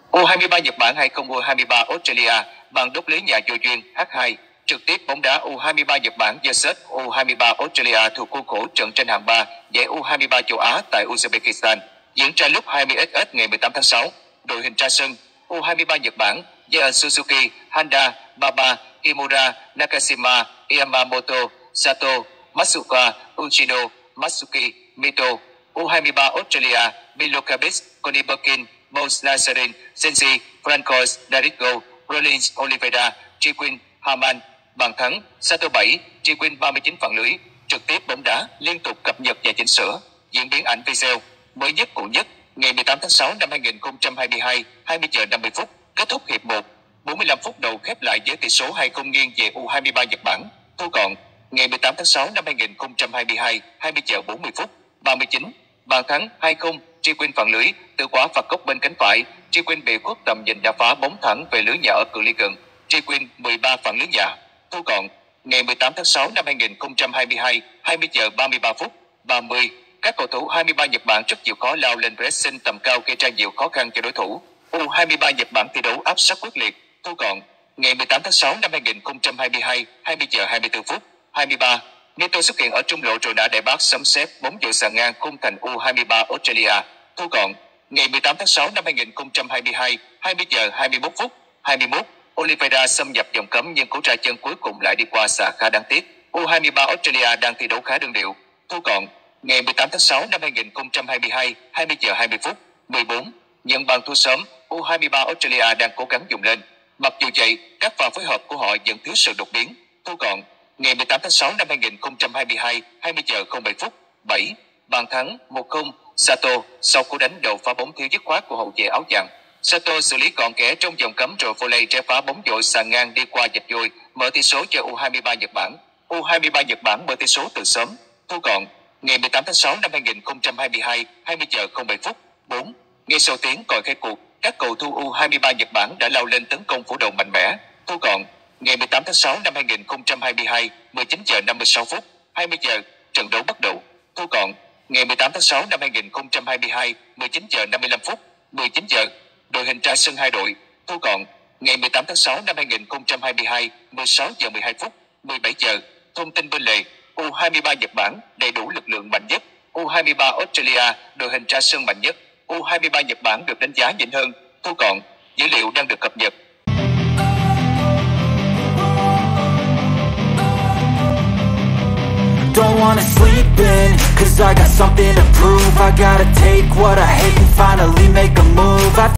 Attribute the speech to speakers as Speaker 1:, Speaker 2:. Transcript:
Speaker 1: U23 Nhật Bản hay không U23 Australia bằng đốt lưới nhà vô duyên H2. Trực tiếp bóng đá U23 Nhật Bản vs U23 Australia thuộc khuôn khổ trận tranh hạng 3 giải U23 châu Á tại Uzbekistan diễn ra lúc 20:00 ngày 18 tháng 6. Đội hình ra sân: U23 Nhật Bản: Jaya Suzuki, Handa, Baba, Kimura, Nakashima, Yamamoto, Sato, Matsuoka, Uchino, Matsuki, Mito. U23 Australia: Milokabic, Connie Perkin, Mose Lazarin, Senji, Francois, Darigo, Rollins Oliveira, Triquin, Haman. Bàn thắng: Sato 7, Triquin 39 phản lưới. Trực tiếp bóng đá liên tục cập nhật và chỉnh sửa. Diễn biến ảnh video mới nhất cụ nhất ngày 18 tháng 6 năm 2022, 20:50, kết thúc hiệp 1. 45 phút đầu khép lại với tỷ số 2-0 nghiêng về U23 Nhật Bản. Thu gọn ngày 18 tháng 6 năm 2022, 20:40, 39. Bàn thắng 2-0, Triquin phản lưới từ quả phạt góc bên cánh phải. Triquin bị khuất tầm nhìn đã phá bóng thẳng về lưới nhà ở cự ly gần. Triquin 13 phản lưới nhà. Thu gọn ngày 18 tháng 6 năm 2022, 20:33, 30. Các cầu thủ 23 Nhật Bản rất chịu khó lao lên pressing tầm cao gây ra nhiều khó khăn cho đối thủ. U23 Nhật Bản thi đấu áp sát quyết liệt. Thu gọn ngày 18 tháng 6 năm 2022, 20:24, 23. Mito xuất hiện ở trung lộ rồi đã đẩy bát sấm sét bóng dội sàn ngang khung thành U23 Australia. Thu gọn ngày 18 tháng 6 năm 2022, 20:21, 21. Oliveira xâm nhập vòng cấm nhưng cú ra chân cuối cùng lại đi qua xà khá đáng tiếc. U23 Australia đang thi đấu khá đơn điệu. Thu gọn ngày 18 tháng 6 năm 2022, 20:20, 14. Nhận bàn thua sớm, U23 Australia đang cố gắng dùng lên. Mặc dù vậy, các pha phối hợp của họ vẫn thiếu sự đột biến. Thu gọn ngày 18 tháng 6 năm 2022, 20:07, 7. Bàn thắng 1-0, Sato sau cú đánh đầu phá bóng thiếu dứt khoát của hậu vệ áo vàng. Sato xử lý gọn ghẽ trong vòng cấm rồi volley trái phá bóng dội sàn ngang đi qua dạch dôi, mở tỷ số cho U23 Nhật Bản. U23 Nhật Bản mở tỷ số từ sớm. Thu gọn ngày 18 tháng 6 năm 2022, 20:07, 4. Ngay sau tiếng còi khai cuộc, các cầu thủ U23 Nhật Bản đã lao lên tấn công phủ đầu mạnh mẽ. Thu gọn ngày 18 tháng 6 năm 2022, 19:56, 20 giờ, trận đấu bắt đầu. Thu gọn ngày 18 tháng 6 năm 2022, 19:55, 19 giờ, đội hình ra sân hai đội. Thu gọn ngày 18 tháng 6 năm 2022, 16:12, 17 giờ. Thông tin bên lề: U23 Nhật Bản đầy đủ lực lượng mạnh nhất. U23 Australia đội hình ra sân mạnh nhất. U23 Nhật Bản được đánh giá nhỉnh hơn. Thu gọn dữ liệu đang được cập nhật.
Speaker 2: Don't wanna sleep in, cause I got something to prove. I gotta take what I hate and finally make a move.